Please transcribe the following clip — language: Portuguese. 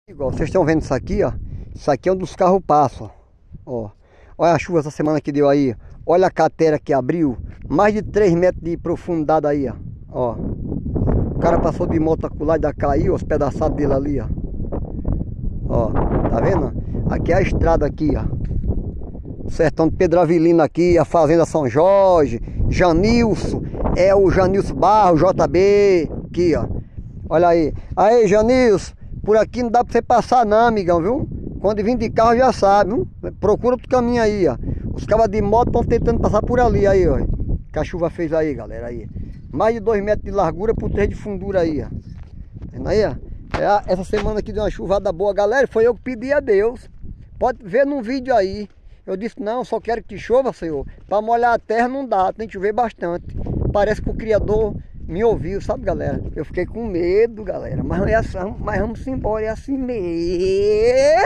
Igual vocês estão vendo isso aqui, ó. Isso aqui é onde os carros passam, ó. Olha a chuva essa semana que deu aí. Olha a cratera que abriu. Mais de 3 metros de profundidade aí, ó. O cara passou de moto acolá e ainda caiu, os pedaçados dele ali, ó. Ó, tá vendo? Aqui é a estrada aqui, ó. Sertão de Pedro Avelino aqui, a Fazenda São Jorge, Janilson, é o Janilson Barro, JB, aqui, ó. Olha aí. Aí, Janilson, por aqui não dá pra você passar não, amigão, viu? Quando vir de carro já sabe, viu? Procura outro caminho aí, ó. Os cabas de moto estão tentando passar por ali, aí, ó. Que a chuva fez aí, galera, aí. Mais de 2 metros de largura por 3 de fundura aí, ó. Tá vendo aí, ó? Essa semana aqui deu uma chuvada boa, galera. Foi eu que pedi a Deus. Pode ver num vídeo aí. Eu disse, não, só quero que chova, Senhor. Para molhar a terra não dá, tem que chover bastante. Parece que o Criador me ouviu, sabe, galera? Eu fiquei com medo, galera. Mas vamos embora, é assim mesmo.